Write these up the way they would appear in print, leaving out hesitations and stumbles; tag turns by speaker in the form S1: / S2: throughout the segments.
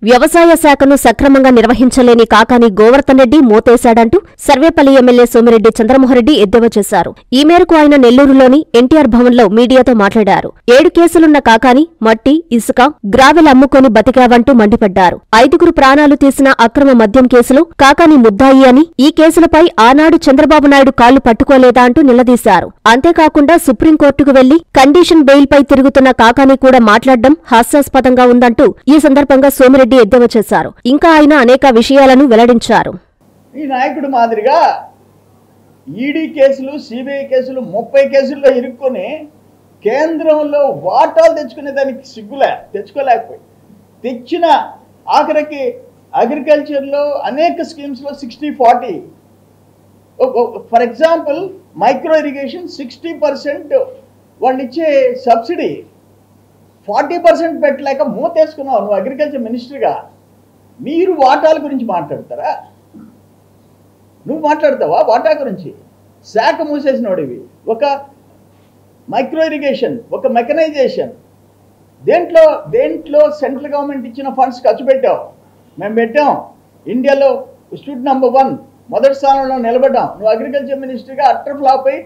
S1: వ్యవసాయ శాఖను సక్రమంగా నిర్వహించలేని కాకాని గోవర్ధన్ రెడ్డి మోతేశాడంటూ సర్వేపల్లి ఎమ్మెల్యే సోమిరెడ్డి చంద్రమోహన్రెడ్డి ఎద్దేవా చేశారు. ఈ మేరకు ఆయన నెల్లూరులోని ఎన్టీఆర్ భవన్లో మీడియాతో మాట్లాడారు. 7 కేసులున్న కాకాని మట్టి, ఇసుక, గ్రావెల్ అమ్ముకొని బతికావంటూ మండిపడ్డారు. 5గురు ప్రాణాలు తీసిన అక్రమ మద్యం కేసులో కాకాని ముద్దాయి అని, ఈ కేసులపై ఆనాడు చంద్రబాబు నాయుడు కాళ్లు పట్టుకోలేదా అంటూ నిలదీశారు. అంతేకాకుండా సుప్రీంకోర్టుకు వెళ్లి కండిషన్ బెయిల్పై తిరుగుతున్న కాకాని కూడా మాట్లాడడం హాస్యాస్పదంగా ఉందంటూ ఈ సందర్భంగా సోమిరెడ్డి ఎద్దేవా చేశారు. ఇంకా ఆయన అనేక విషయాలను వెల్లడించారు.
S2: ఈ నాయకుడు మాదిరిగా ఈడీ కేసులు, సిబిఐ కేసులు 30 కేసుల్లో ఇరుక్కొని కేంద్రంలో వాటాలు తెచ్చుకునే దానికి తెచ్చుకోలేకపోయి తెచ్చిన ఆఖరికి అగ్రికల్చర్లో అనేక స్కీమ్స్లో 60-40. ఫర్ ఎగ్జాంపుల్ మైక్రో ఇరిగేషన్ 60% వాళ్ళు ఇచ్చే సబ్సిడీ 40% పెట్టలేక మూతేసుకున్నావు నువ్వు అగ్రికల్చర్ మినిస్టర్గా. మీరు వాటాల గురించి మాట్లాడతారా? నువ్వు మాట్లాడతావా వాటా గురించి? శాఖ మూసేసినోడివి. ఒక మైక్రో ఇరిగేషన్, ఒక మెకనైజేషన్, దేంట్లో సెంట్రల్ గవర్నమెంట్ ఇచ్చిన ఫండ్స్ ఖర్చు పెట్టావు. మేము పెట్టాం. ఇండియాలో స్టూడ్ నెంబర్ 1 మొదటి స్థానంలో నిలబడ్డాం. నువ్వు అగ్రికల్చర్ మినిస్టర్గా అట్టర్ ఫ్లాప్ అయి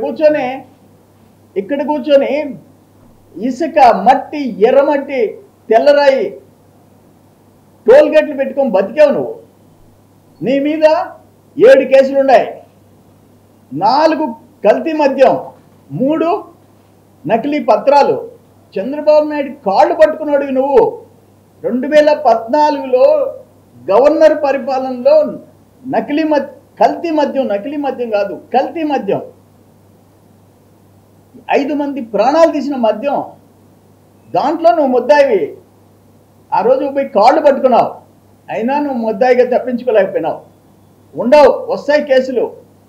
S2: ఇక్కడ కూర్చొని ఇసుక, మట్టి, ఎర్రమట్టి, తెల్లరాయి, టోల్గేట్లు పెట్టుకొని బతికావు నువ్వు. నీ మీద 7 కేసులున్నాయి. 4 కల్తీ మద్యం, 3 నకిలీ పత్రాలు. చంద్రబాబు నాయుడు కాళ్ళు పట్టుకున్నాడు నువ్వు. 2014లో గవర్నర్ పరిపాలనలో కల్తీ మద్యం కాదు, కల్తీ మద్యం, 5 మంది ప్రాణాలు తీసిన మద్యం, దాంట్లో నువ్వు ముద్దాయివి. ఆ రోజు పోయి కాళ్ళు పట్టుకున్నావు. అయినా నువ్వు ముద్దాయిగా తప్పించుకోలేకపోయినావు. వస్తాయి కేసులు.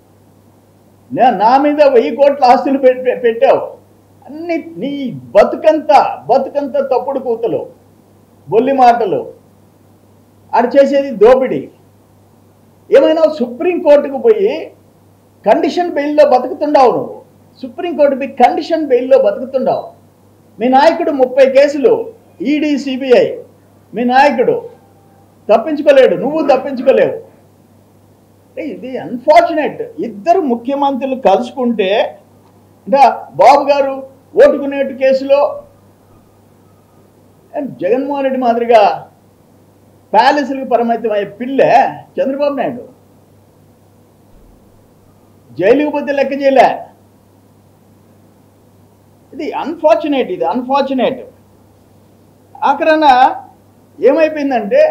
S2: నా మీద 1000 కోట్ల ఆస్తులు పెట్టావు. అన్ని నీ బతుకంతా తప్పుడు కూతలు, బొల్లి మాటలు. ఆడు చేసేది దోపిడీ. ఏమైనా సుప్రీంకోర్టుకు పోయి కండిషన్ బెయిల్లో బతుకుతుండావు నువ్వు. సుప్రీంకోర్టుపై కండిషన్ బెయిల్లో బతుకుతుండావు. మీ నాయకుడు 30 కేసులు, ఈడీ, సిబిఐ. మీ నాయకుడు తప్పించుకోలేడు, నువ్వు తప్పించుకోలేవు. ఇది అన్ఫార్చునేట్. ఇద్దరు ముఖ్యమంత్రులు కలుసుకుంటే అంటే బాబు గారు ఓటుకునేటు కేసులో జగన్మోహన్ రెడ్డి మాదిరిగా ప్యాలెస్లకు పరిమితమయ్యే పిల్లే చంద్రబాబు నాయుడు. జైలుకు పోతే లెక్క చేయలే. ఇది అన్ఫార్చునేట్. ఆఖరణ ఏమైపోయిందంటే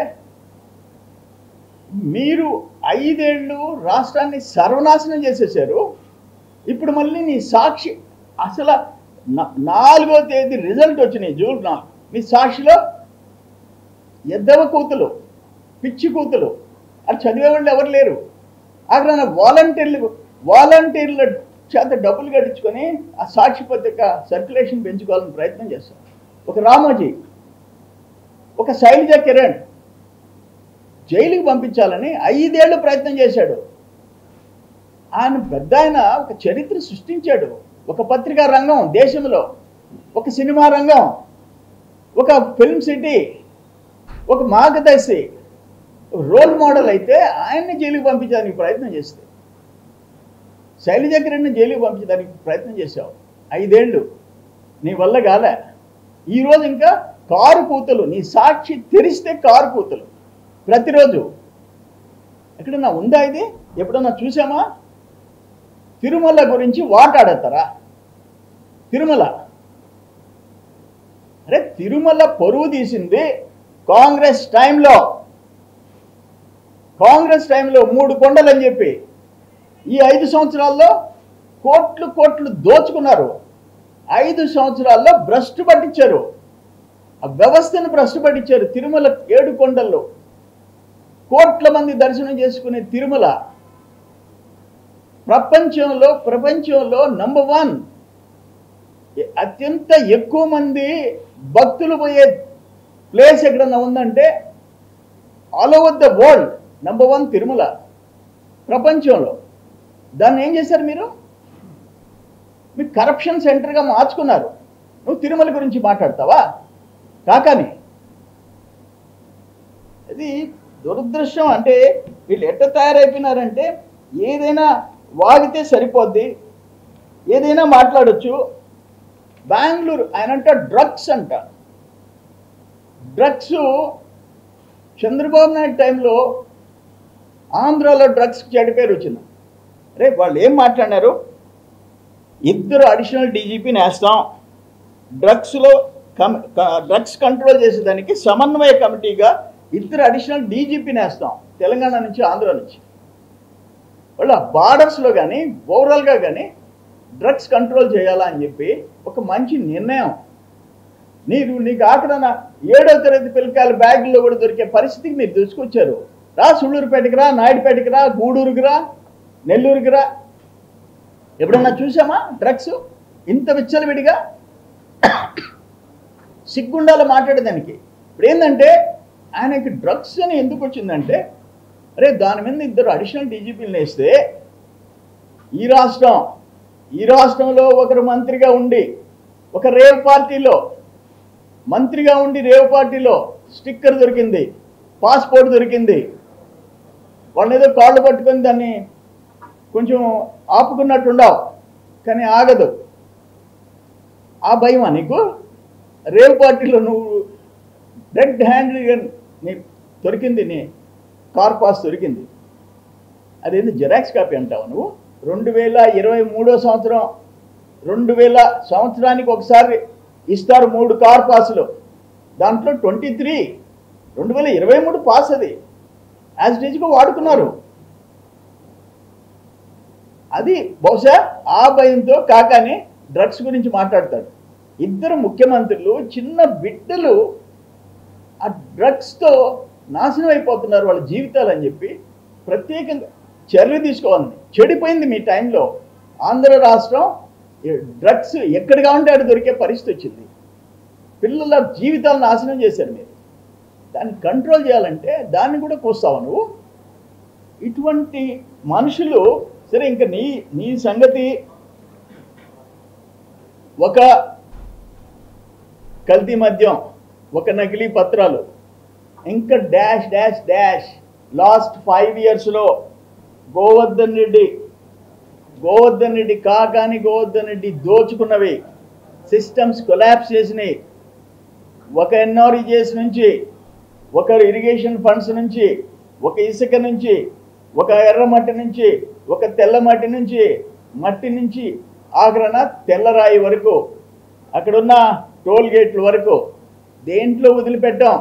S2: మీరు 5 ఏళ్ళు రాష్ట్రాన్ని సర్వనాశనం చేసేసారు. ఇప్పుడు మళ్ళీ నీ సాక్షి అసలు 4వ తేదీ రిజల్ట్ వచ్చినాయి, జూన్ 4. మీ సాక్షిలో ఎద్దవ కూతులు, పిచ్చి కూతులు, అది చదివేవాళ్ళు ఎవరు లేరు. ఆఖరణ వాలంటీర్ల చేత డబ్బులు కట్టించుకొని ఆ సాక్షి పత్రిక సర్క్యులేషన్ పెంచుకోవాలని ప్రయత్నం చేస్తారు. ఒక రామోజీ, ఒక శైలజ కిరణ్ జైలుకి పంపించాలని 5 ఏళ్ళు ప్రయత్నం చేశాడు. ఆయన పెద్ద ఒక చరిత్ర సృష్టించాడు. ఒక పత్రికా రంగం దేశంలో, ఒక సినిమా రంగం, ఒక ఫిల్మ్ సిటీ, ఒక మార్గదర్శి, రోల్ మోడల్. అయితే ఆయన్ని జైలుకి పంపించడానికి ప్రయత్నం చేస్తే, శైలజ కిరణ్ని జైలుకి పంపించడానికి ప్రయత్నం చేశావు. 5 ఏళ్ళు నీ వల్ల కాలే. ఈరోజు ఇంకా కారు కూతులు, నీ సాక్షి తెరిస్తే కారు కూతులు ప్రతిరోజు. ఎక్కడన్నా ఉందా ఇది? ఎప్పుడన్నా చూసామా? తిరుమల గురించి వాటాడతారా? తిరుమల, అరే తిరుమల పరువు తీసింది కాంగ్రెస్ టైంలో 3 కొండలని చెప్పి ఈ 5 సంవత్సరాల్లో కోట్లు దోచుకున్నారు. 5 సంవత్సరాల్లో భ్రష్టు పట్టించారు. ఆ వ్యవస్థను భ్రష్టు పట్టించారు. తిరుమల 7 కొండల్లో కోట్ల మంది దర్శనం చేసుకునే తిరుమల ప్రపంచంలో నంబర్ 1, అత్యంత ఎక్కువ మంది భక్తులు పోయే ప్లేస్ ఎక్కడన్నా ఉందంటే all over the world number 1 Tirumala ప్రపంచంలో. దాన్ని ఏం చేశారు మీరు? కరప్షన్ సెంటర్గా మార్చుకున్నారు. నువ్వు తిరుమల గురించి మాట్లాడతావా? కాకాని అది దురదృష్టం. అంటే వీళ్ళు ఎట్ట తయారైపోయినారంటే ఏదైనా వాగితే సరిపోద్ది, ఏదైనా మాట్లాడొచ్చు. బెంగళూరు ఆయన అంట డ్రగ్స్ అంట. డ్రగ్స్ చంద్రబాబు నాయుడు టైంలో ఆంధ్రాలో డ్రగ్స్కి చెడ్డ పేరు వచ్చింది. రేపు వాళ్ళు ఏం మాట్లాడినారు? 2 అడిషనల్ డీజీపీని వేస్తాం, డ్రగ్స్ కంట్రోల్ చేసేదానికి సమన్వయ కమిటీగా 2 అడిషనల్ డీజీపీని వేస్తాం, తెలంగాణ నుంచి ఆంధ్ర నుంచి. వాళ్ళ బార్డర్స్లో కానీ ఓవరాల్గా కానీ డ్రగ్స్ కంట్రోల్ చేయాలా అని చెప్పి ఒక మంచి నిర్ణయం. నీకు ఆఖరణ 7వ తరగతి పిల్లకాయల బ్యాగుల్లో కూడా దొరికే పరిస్థితికి మీరు తీసుకొచ్చారు. రా సుళ్ళూరుపేటకి రా, నాయుడుపేటకి రా, గూడూరుకి రా, నెల్లూరుకి రా. ఎప్పుడన్నా చూసామా డ్రగ్స్ ఇంత విచ్చలవిడిగా? సిగ్గుండాలో మాట్లాడేదానికి. ఇప్పుడు ఏంటంటే ఆయనకి డ్రగ్స్ అని ఎందుకు వచ్చిందంటే, అరే దాని మీద 2 అడిషనల్ డీజీపీలను వేస్తే ఈ రాష్ట్రంలో ఒకరు మంత్రిగా ఉండి, ఒక రేవ్ పార్టీలో మంత్రిగా ఉండి రేవ్ పార్టీలో స్టిక్కర్ దొరికింది, పాస్పోర్ట్ దొరికింది. వాళ్ళని ఏదో కాళ్ళు పట్టుకొని దాన్ని కొంచెం ఆపుకున్నట్టుండవు, కానీ ఆగదు. ఆ భయమా నీకు? రేవ్ పార్టీలో నువ్వు రెడ్ హ్యాండ్గా నీ దొరికింది, నీ కార్ పాస్ దొరికింది. అదేంటి జిరాక్స్ కాపీ అంటావు నువ్వు? 2023 సంవత్సరం 2000 సంవత్సరానికి ఒకసారి ఇస్తారు 3 కార్ పాసులు. దాంట్లో 23 2023 పాస్. అది యాజ్ డీజ్గా వాడుకున్నారు. అది బహుశా ఆ భయంతో కాకాని డ్రగ్స్ గురించి మాట్లాడతాడు. 2 ముఖ్యమంత్రులు, చిన్న బిడ్డలు ఆ డ్రగ్స్తో నాశనం అయిపోతున్నారు వాళ్ళ జీవితాలు అని చెప్పి ప్రత్యేకంగా చర్య తీసుకోవాలని. చెడిపోయింది మీ టైంలో ఆంధ్ర రాష్ట్రం. డ్రగ్స్ ఎక్కడ కావాలంటే అక్కడ దొరికే పరిస్థితి వచ్చింది. పిల్లల జీవితాలు నాశనం చేశారు మీరు. దాన్ని కంట్రోల్ చేయాలంటే దాన్ని కూడా కోస్తావా నువ్వు? ఇటువంటి మనుషులు. సరే, ఇంకా నీ సంగతి ఒక కల్తీ మద్యం, ఒక నకిలీ పత్రాలు, ఇంకా డాష్ డాష్ డాష్. లాస్ట్ 5 ఇయర్స్లో గోవర్ధన్ రెడ్డి కాకాని గోవర్ధన్ రెడ్డి దోచుకున్నవి, సిస్టమ్స్ కొలాప్స్ చేసినాయి. ఒక ఎన్ఆర్ఈజేఎస్ నుంచి, ఒక ఇరిగేషన్ ఫండ్స్ నుంచి, ఒక ఇసుక నుంచి, ఒక ఎర్రమట్టి నుంచి, ఒక తెల్లమట్టి నుంచి, మట్టి నుంచి ఆఖరణ తెల్లరాయి వరకు, అక్కడున్న టోల్ గేట్ల వరకు దేంట్లో వదిలిపెట్టాం.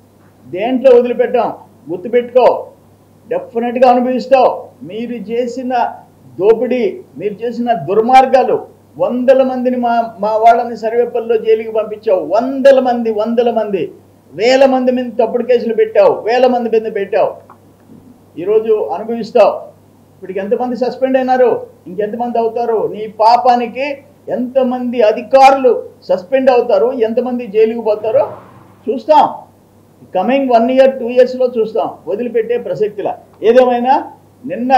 S2: గుర్తుపెట్టుకో, డెఫినెట్గా అనుభవిస్తావు. మీరు చేసిన దోపిడీ, మీరు చేసిన దుర్మార్గాలు. 100 మందిని మా వాళ్ళని సర్వేపల్లిలో జైలుకి పంపించావు. 100 మంది, వేల మంది మీద తప్పుడు కేసులు పెట్టావు, వేల మంది మీద పెట్టావు. ఈరోజు అనుభవిస్తావు. ఇప్పటికి ఎంతమంది సస్పెండ్ అయినారు, ఇంకెంతమంది అవుతారు? నీ పాపానికి ఎంతమంది అధికారులు సస్పెండ్ అవుతారు, ఎంతమంది జైలుకి పోతారో చూస్తాం. కమింగ్ 1 ఇయర్ 2 ఇయర్స్లో చూస్తాం. వదిలిపెట్టే ప్రసక్తిలా. ఏదేమైనా నిన్న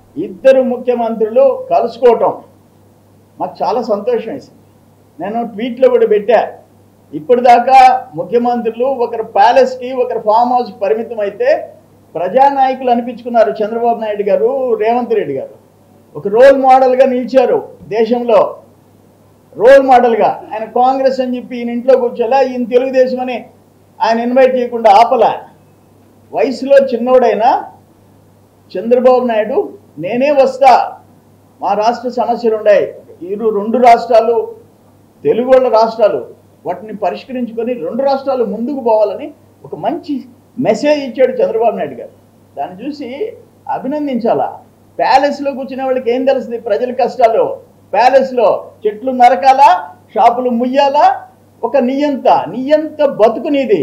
S2: 2 ముఖ్యమంత్రులు కలుసుకోవటం మాకు చాలా సంతోషం వేసింది. నేను ట్వీట్లో కూడా పెట్టా. ఇప్పటిదాకా ముఖ్యమంత్రులు ఒకరు ప్యాలెస్కి, ఒకరు ఫామ్ హౌస్కి పరిమితం అయితే ప్రజానాయకులు అనిపించుకున్నారు. చంద్రబాబు నాయుడు గారు, రేవంత్ రెడ్డి గారు ఒక రోల్ మోడల్గా నిలిచారు. దేశంలో రోల్ మోడల్గా. ఆయన కాంగ్రెస్ అని చెప్పి ఈయన ఇంట్లో కూర్చోలే, ఈయన తెలుగుదేశం అని ఆయన ఇన్వైట్ చేయకుండా ఆపలా. వయసులో చిన్నోడైనా చంద్రబాబు నాయుడు నేనే వస్తా, మా రాష్ట్ర సమస్యలు ఉన్నాయి, 2 రాష్ట్రాలు తెలుగు వాళ్ళ రాష్ట్రాలు, వాటిని పరిష్కరించుకొని 2 రాష్ట్రాలు ముందుకు పోవాలని ఒక మంచి మెసేజ్ ఇచ్చాడు చంద్రబాబు నాయుడు గారు. దాన్ని చూసి అభినందించాలా. ప్యాలెస్లో కూర్చునే వాళ్ళకి ఏం తెలుస్తుంది ప్రజల కష్టాలు? ప్యాలెస్లో చెట్లు నరకాలా, షాపులు ముయ్యాలా? ఒక నియంత బతుకు నీది.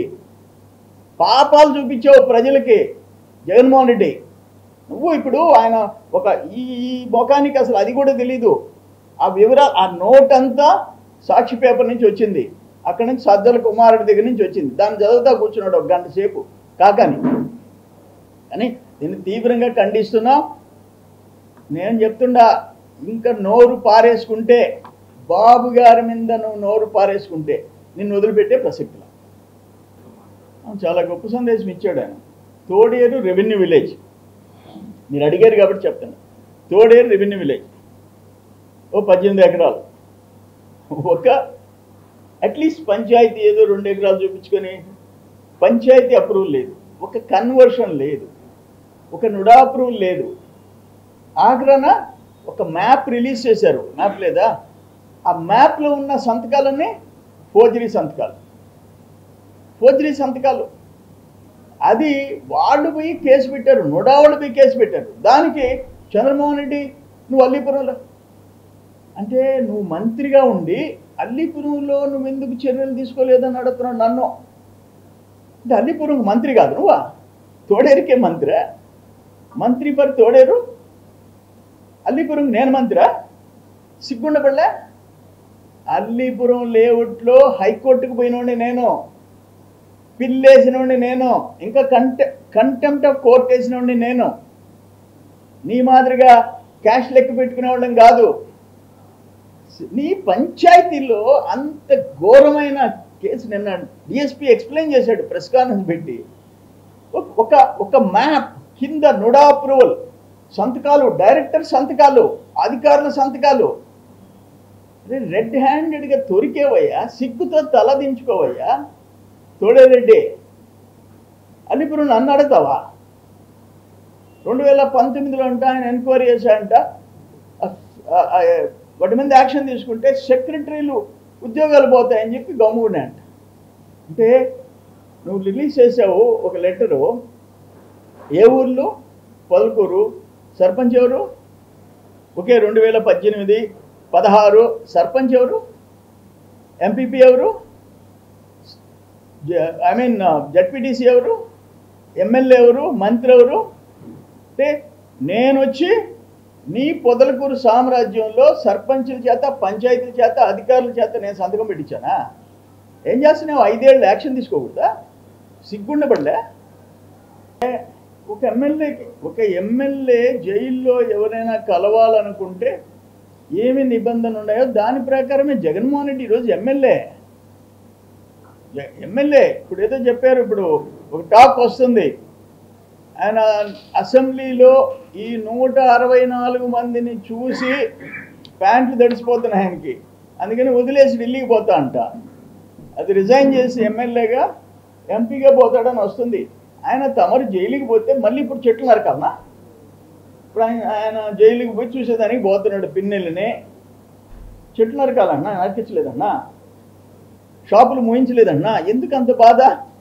S2: పాపాలు చూపించావు ప్రజలకి జగన్మోహన్ రెడ్డి. నువ్వు ఇప్పుడు ఆయన ఒక ఈ ముఖానికి అసలు అది కూడా తెలీదు. ఆ వివరాలు, ఆ నోట్ అంతా సాక్షి పేపర్ నుంచి వచ్చింది, అక్కడి నుంచి సజ్జల కుమారుడి దగ్గర నుంచి వచ్చింది. దాన్ని చదువుతా కూర్చున్నాడు 1 గంట సేపు కాకాని. కానీ దీన్ని తీవ్రంగా ఖండిస్తున్నాం. నేను చెప్తుండా, ఇంకా నోరు పారేసుకుంటే, బాబు గారి మీద నువ్వు నోరు పారేసుకుంటే నిన్ను వదిలిపెట్టే ప్రసక్తిలా. చాలా గొప్ప సందేశం ఇచ్చాడు ఆయన. తోడేరు రెవెన్యూ విలేజ్, మీరు అడిగారు కాబట్టి చెప్తాను. తోడేరు రెవెన్యూ విలేజ్ ఓ 18 ఎకరాలు, ఒక అట్లీస్ట్ పంచాయతీ ఏదో 2 ఎకరాలు చూపించుకొని పంచాయతీ అప్రూవల్ లేదు, ఒక కన్వర్షన్ లేదు, ఒక నుడా అప్రూవల్ లేదు. ఆగ్రాన ఒక మ్యాప్ రిలీజ్ చేశారు, మ్యాప్ లేదా, ఆ మ్యాప్లో ఉన్న సంతకాలన్నీ ఫోర్జరీ సంతకాలు. అది వాళ్ళు పోయి కేసు పెట్టారు, నుడా వాళ్ళు పోయి కేసు పెట్టారు. దానికి చంద్రమోహన్ రెడ్డి నువ్వు అల్లీపురంలో అంటే నువ్వు మంత్రిగా ఉండి అల్లీపురంలో నువ్వు ఎందుకు చర్యలు తీసుకోలేదని అడుగుతున్నావు నన్ను. అంటే అల్లీపురం మంత్రి కాదు నువ్వా? తోడేరుకే మంత్రా? మంత్రి పరి తోడేరు, అల్లీపురం నేను మంత్రా? సిగ్గుండపడలే? అల్లీపురం లేఅవుట్లో హైకోర్టుకు పోయినోండి నేను, పిల్లేసినోండి నేను, ఇంకా కంటెంప్ట్ ఆఫ్ కోర్ట్ వేసినోండి నేను. నీ మాదిరిగా క్యాష్ లెక్క పెట్టుకునే వాళ్ళం కాదు. నీ పంచాయతీలో అంత ఘోరమైన కేసు నిన్న డిఎస్పీ ఎక్స్ప్లెయిన్ చేశాడు ప్రెస్ కాన్ఫరెన్స్ పెట్టి. ఒక మ్యాప్ కింద నుడా అప్రూవల్ సంతకాలు, డైరెక్టర్ సంతకాలు, అధికారుల సంతకాలు. అదే రెడ్ హ్యాండెడ్గా దొరికేవయ్యా, సిగ్గుతో తల దించుకోవయ్యా తోడేరెడ్డి. అల్లీపురం నన్ను అడుగుతావా? 2019లో అంట ఆయన ఎంక్వైరీ చేశాడంట, వాటి మీద యాక్షన్ తీసుకుంటే సెక్రటరీలు ఉద్యోగాలు పోతాయని చెప్పి గమ్ముకున్నాయంట. అంటే నువ్వు రిలీజ్ చేసావు ఒక లెటరు, ఏ ఊర్లో? పొదలకూరు. సర్పంచ్ ఎవరు? ఒకే 2018, 16 సర్పంచ్ ఎవరు? ఎంపీపీ ఎవరు? జడ్పీటీసీ ఎవరు? ఎమ్మెల్యే ఎవరు? మంత్రి ఎవరు? అంటే నేను వచ్చి నీ పొదలకూరు సామ్రాజ్యంలో సర్పంచుల చేత, పంచాయతీల చేత, అధికారుల చేత నేను సంతకం పెట్టించానా? ఏం చేస్తున్నావు? 5 ఏళ్ళు యాక్షన్ తీసుకోకూడదా? సిగ్గుండబడలే? ఒక ఎమ్మెల్యే జైల్లో ఎవరైనా కలవాలనుకుంటే ఏమి నిబంధనలు ఉన్నాయో దాని ప్రకారమే జగన్మోహన్ రెడ్డి ఈరోజు ఎమ్మెల్యే. ఇప్పుడు ఏదో చెప్పారు, ఇప్పుడు ఒక టాక్ వస్తుంది, ఆయన అసెంబ్లీలో ఈ 164 మందిని చూసి ప్యాంట్లు తడిసిపోతున్నాయి ఆయనకి, అందుకని వదిలేసి ఢిల్లీకి పోతా అంట. అది రిజైన్ చేసి ఎమ్మెల్యేగా ఎంపీగా పోతాడని వస్తుంది. ఆయన తమరు జైలుకి పోతే మళ్ళీ ఇప్పుడు చెట్లు నరకాలనా? ఇప్పుడు ఆయన జైలుకి పోయి చూసేదానికి పోతున్నాడు, పిన్నెల్ని చెట్లు నరకాలన్నా? నరికించలేదన్నా? షాపులు మూయించలేదన్నా? ఎందుకు అంత బాధ?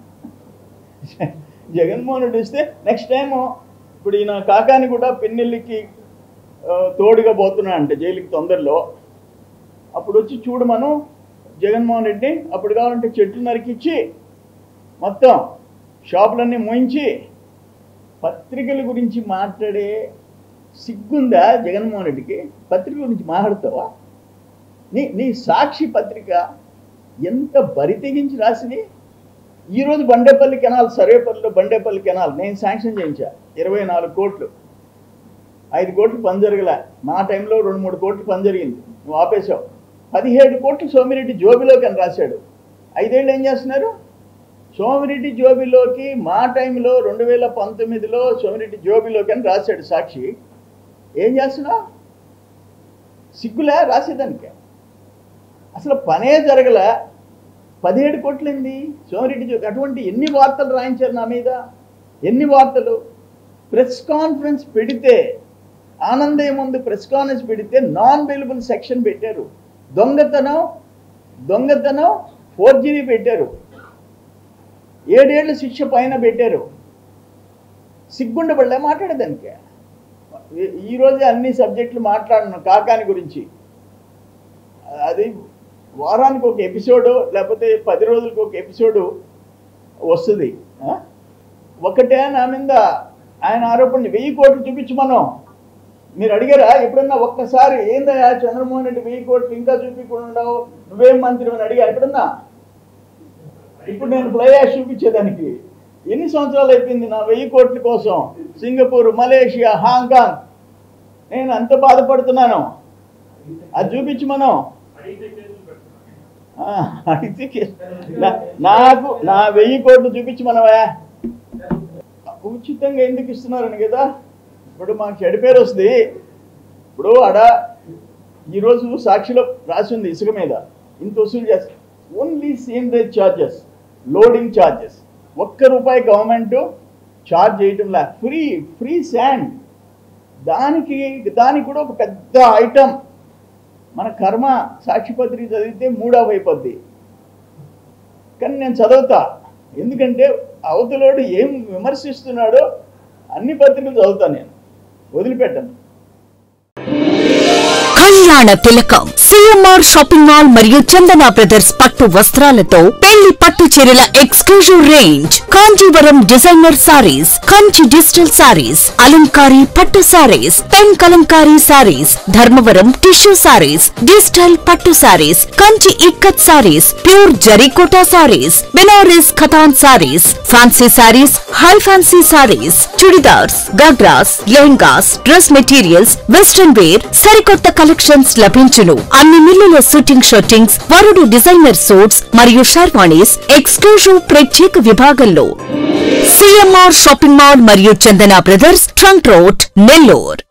S2: జగన్మోహన్ రెడ్డి వస్తే నెక్స్ట్ టైము ఇప్పుడు ఈయన కాకాని కూడా పిన్నెల్లికి తోడుగా పోతున్నా అంటే జైలుకి తొందరలో, అప్పుడు వచ్చి చూడమను జగన్మోహన్ రెడ్డి. అప్పుడు కావాలంటే చెట్లు నరికిచ్చి మొత్తం షాపులన్నీ మూయించి. పత్రికల గురించి మాట్లాడే సిగ్గుందా జగన్మోహన్ రెడ్డికి? పత్రికల గురించి మాట్లాడతావా? నీ సాక్షి పత్రిక ఎంత బరి తెగించి రాసింది. ఈరోజు బండేపల్లి కెనాల్, సర్వేపల్లిలో బండేపల్లి కెనాల్ నేను శాంక్షన్ చేయించా, 24 కోట్లు. 5 కోట్లు పని జరగలే, మా టైంలో 2-3 కోట్లు పని జరిగింది, నువ్వు ఆపేశావు. 17 కోట్లు సోమిరెడ్డి జోబిలోకి అని రాశాడు. 5 ఏళ్ళు ఏం చేస్తున్నారు? సోమిరెడ్డి జోబిలోకి మా టైంలో 2019లో సోమిరెడ్డి జోబిలోకి అని రాశాడు సాక్షి. ఏం చేస్తున్నావు? సిగ్గులే రాసేదానికి? అసలు పనే జరగలే, 17 కోట్లయింది సోమిరెడ్డి జోబి. అటువంటి ఎన్ని వార్తలు రాయించారు నా మీద, ఎన్ని వార్తలు. ప్రెస్ కాన్ఫరెన్స్ పెడితే, ఆనందయ్య ముందు ప్రెస్ కాన్ఫరెన్స్ పెడితే నాన్ అవైలబుల్ సెక్షన్ పెట్టారు, దొంగతనం ఫోర్జరీ పెట్టారు, 7 ఏళ్ళు శిక్ష పైన పెట్టారు. సిగ్గుండబడలే మాట్లాడేదానికి? ఈరోజే అన్ని సబ్జెక్టులు మాట్లాడిన కాకాని గురించి. అది వారానికి ఒక ఎపిసోడు, లేకపోతే 10 రోజులకు ఒక ఎపిసోడు వస్తుంది. ఒకటే నా మీద ఆయన ఆరోపణ 1000 కోట్లు చూపించమను. మీరు అడిగారా ఎప్పుడన్నా? ఒక్కసారి ఏందయ్యా చంద్రమోహన్ రెడ్డి 1000 కోట్లు ఇంకా చూపించకుండా నువ్వేం మంత్రి అని అడిగా ఎప్పుడన్నా? ఇప్పుడు నేను ఫ్లై యాష్ చూపించేదానికి ఎన్ని సంవత్సరాలు అయిపోయింది నా 1000 కోట్ల కోసం? సింగపూర్, మలేషియా, హాంకాంగ్, నేను అంత బాధపడుతున్నాను. అది చూపించమను. నాకు నా 1000 కోట్లు చూపించమనవా? ఉచితంగా ఎందుకు ఇస్తున్నారని కదా. ఇప్పుడు మాకు చెడు పేరు వస్తుంది. ఇప్పుడు ఈరోజు సాక్షిలో రాసి ఉంది ఇసుక మీద ఇంత వసూలు చేస్తారు. Only seigniorage charges, loading charges, ₹1 government charge చేయటంలా. Free sand. దానికి కూడా ఒక పెద్ద ఐటమ్. మన కర్మ సాక్షిపత్రిక చదివితే 3 అయిపోద్ది. కానీ నేను చదువుతా, ఎందుకంటే అవతలోడు ఏం విమర్శిస్తున్నాడో అన్ని పత్రికలు చదువుతాను, నేను వదిలిపెట్టను.
S3: కళ్యాణ తిలకం సిఎంఆర్ షాపింగ్ మాల్ మరియు చందన బ్రదర్స్ పట్టు వస్త్రాలతో పెళ్లి పట్టు చీరల exclusive range. Kanjeevaram designer saris, Kanchi digital saris, Alankari pattu saris, pen Kalamkari saris, Dharmavaram tissue saris, digital pattu saris, Kanchi ikkat saris, pure Zarikota saris, Banaras Katan saris, fancy saris, high fancy saris, churidars, ghagras, lehengas, dress materials, western wear, సరికొత్త కలెక్షన్స్ లభించును. అన్ని మిల్లుల షూటింగ్ షర్టింగ్స్, వరుడు డిజైనర్ సూట్స్ మరియు షర్వాణీస్ ఎక్స్క్లూజివ్ ప్రత్యేక విభాగంలో. సిఎంఆర్ షాపింగ్ మాల్ మరియు Chandana brothers, trunk road, Nellore.